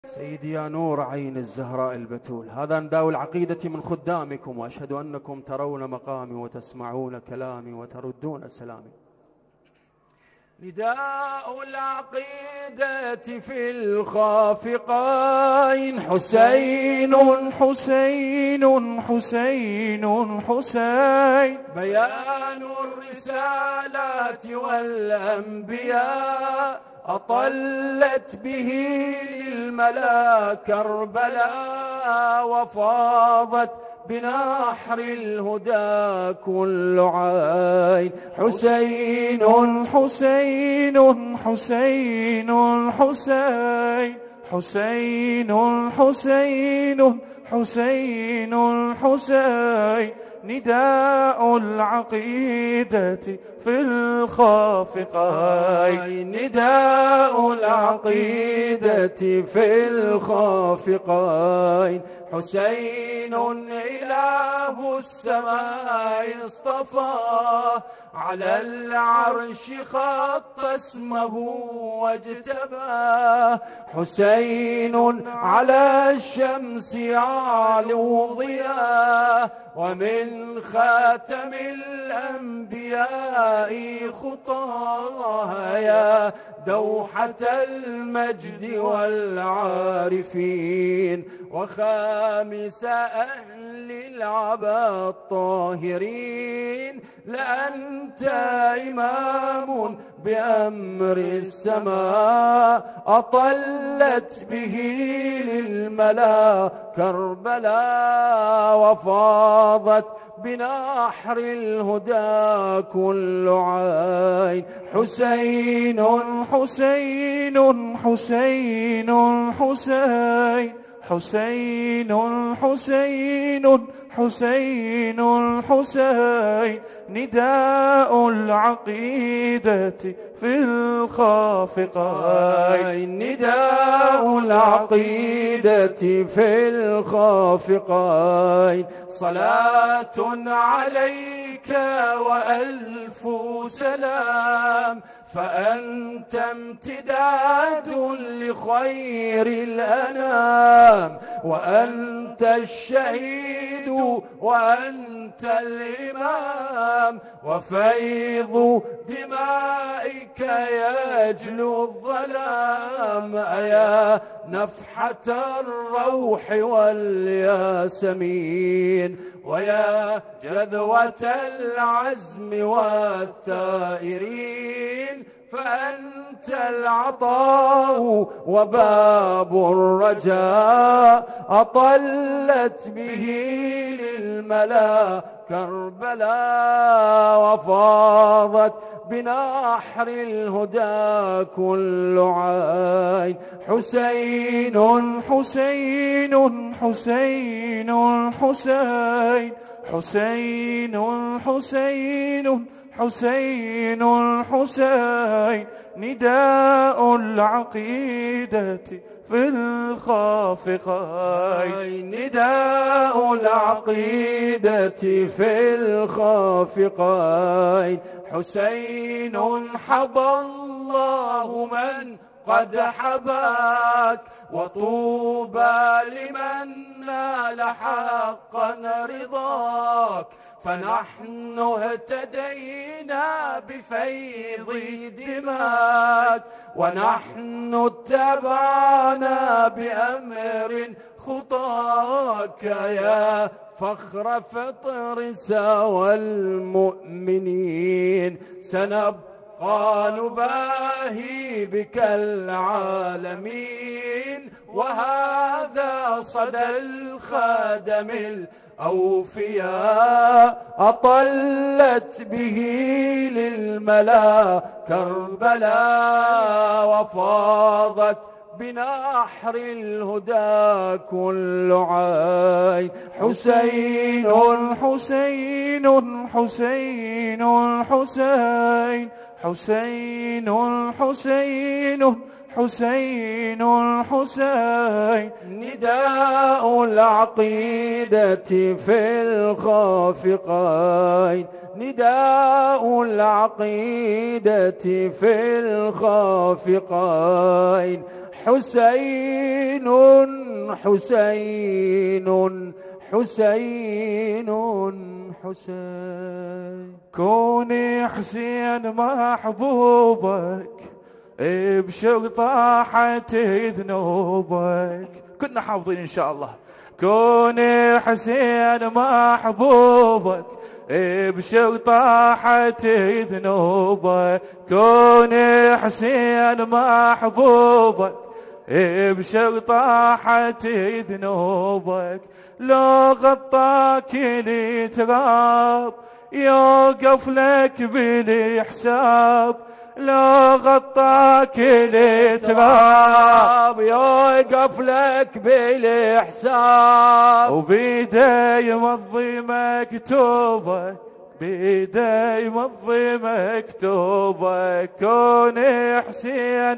سيدي يا نور عين الزهراء البتول، هذا نداء العقيدة من خدامكم، وأشهد أنكم ترون مقامي وتسمعون كلامي وتردون سلامي. نداء العقيدة في الخافقين، حسين حسين حسين حسين، بيان الرسالات والأنبياء، أطلت به للملا كربلاء، وفاضت بنحر الهدى كل عين. حسين حسين حسين حسين حسين حسين حسين حسين، نداء العقيدة في الخافقين، نداء العقيدة في الخافقين. حسين إله السماء اصطفاه، على العرش خط اسمه واجتباه. حسين على الشمس يعلو ضياه، ومن خاتم الأنبياء خطاه، يا دوحة المجد والعارفين، وخامس أهل العبا الطاهرين. لأنت إمام بأمر السماء، أطلت به للملا كربلاء، وفاضت بنحر الهدى كل عين. حسين حسين حسين حسين حسين حسين حسين حسين، نداء العقيدة في الخافقين، نداء العقيدة في الخافقين. صلاة عليك وألف سلام، فأنت امتداد لخير الأنام، وأنت الشهيد وأنت الإمام، وفيض دمائك يجلو الظلام. يا نفحة الروح والياسمين، ويا جذوة العزم والثائرين، فأنت العطاء وباب الرجاء، أطلت به للملا كربلاء، وفاضت بنحر الهدى كل عين. حسين حسين حسين حسين حسين حسين حسين حسين، نداء العقيدة في الخافقين، نداء العقيدة في الخافقين. حسين حبى الله من قد حباك، وطوبى لمن نال حقا رضاك. فنحن اهتدينا بفيض دماك، ونحن اتبعنا بأمر خطاك، يا فخر فطر سوى المؤمنين. سنبقى نباهي بك العالمين، وهذا صدى الخادم الأوفياء، أطلت به للملا كربلاء، وفاضت بنحر الهدى كل عين. حسين حسين حسين حسين حسين حسين حسين حسين، نداء العقيدة في الخافقين، نداء العقيدة في الخافقين. حسين حسين حسين حسين. كوني حسين محبوبك ابشر طاحت ذنوبك. كنا حافظين ان شاء الله. كوني حسين محبوبك ابشر طاحت ذنوبك. كوني حسين محبوبك ابشر طاحت ذنوبك. لو غطاك لي تراب يوقف لك بالحساب. لو غطاك لي تراب يوقف لك بالحساب. وبيدي يمضي مكتوبك بيدي يمضي مكتوبك. كوني حسين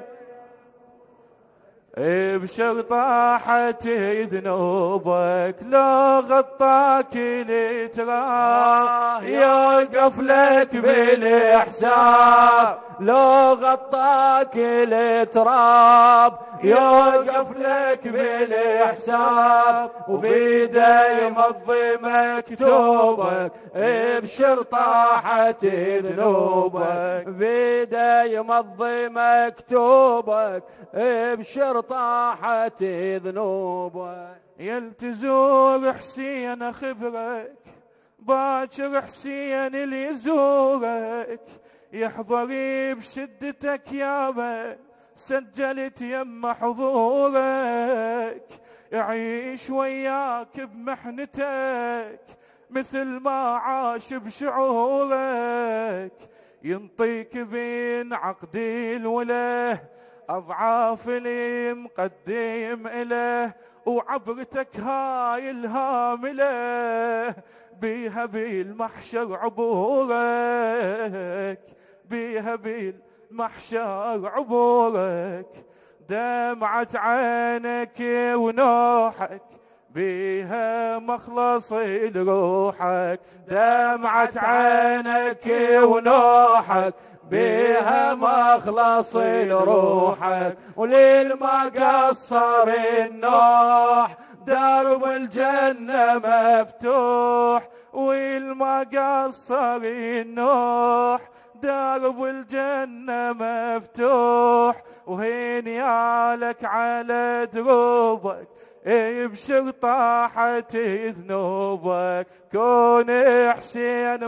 ابشر طاحت ذنوبك. لو غطاك لي تراب يوقف لك بالحساب. لو غطاك التراب يوقف لك بالحساب. وبيده يمضي مكتوبك ابشر طاحت ذنوبك. بيده يمضي مكتوبك ابشر طاحت ذنوبك. يلتزور حسين خبرك باكر حسين اللي يزورك. يحضري بشدتك يا من سجلت يم حضورك. يعيش وياك بمحنتك مثل ما عاش بشعورك. ينطيك بين عقدي الوله أضعاف اللي مقدم إله. وعبرتك هاي الهاملة بيها بالمحشر عبورك. بيها بالمحشر عبورك. دمعة عينك ونوحك بيها مخلص لروحك. دمعة عينك ونوحك بيها مخلص لروحك. وللما قصر النوح درب الجنة مفتوح. والما قصر النوح درب الجنة مفتوح. وهين يالك على دروبك ابشر طاحت ذنوبك. كون حسين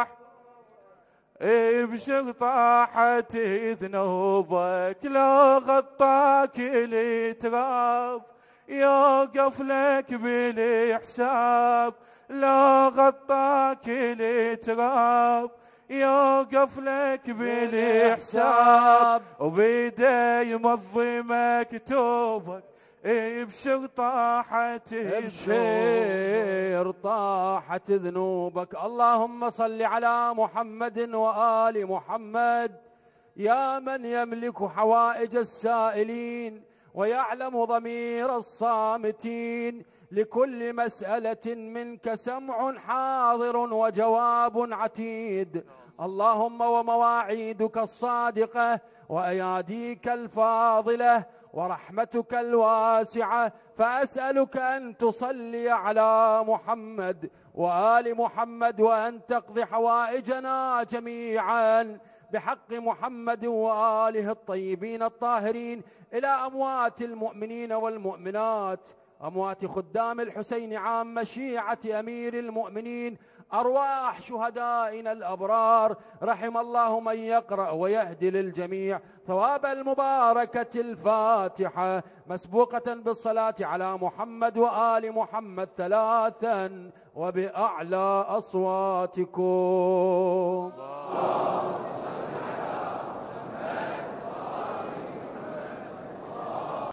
ابشر طاحت ذنوبك. لو غطاك التراب يوقف لك بالحساب. لو غطاك التراب يوقف لك بالحساب. وبيده يمضي مكتوبك ابشر طاحت ابشر طاحت ذنوبك. اللهم صل على محمد وآل محمد. يا من يملك حوائج السائلين ويعلم ضمير الصامتين. لكل مسألة منك سمع حاضر وجواب عتيد. اللهم ومواعيدك الصادقة وأياديك الفاضلة ورحمتك الواسعة. فأسألك أن تصلي على محمد وآل محمد وأن تقضي حوائجنا جميعا بحق محمد وآله الطيبين الطاهرين. إلى أموات المؤمنين والمؤمنات أموات خدام الحسين عامة شيعة أمير المؤمنين أرواح شهدائنا الأبرار. رحم الله من يقرأ ويهدي للجميع. ثواب المباركة الفاتحة مسبوقة بالصلاة على محمد وآل محمد ثلاثا وبأعلى أصواتكم.